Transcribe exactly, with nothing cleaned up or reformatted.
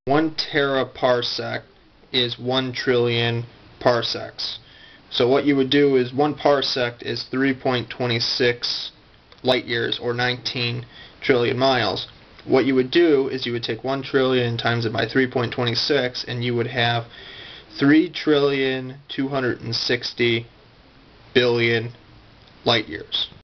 One teraparsec is one trillion parsecs. So what you would do is one parsec is three point two six light years, or nineteen trillion miles. What you would do is you would take one trillion times it by three point two six, and you would have three trillion two hundred sixty billion light years.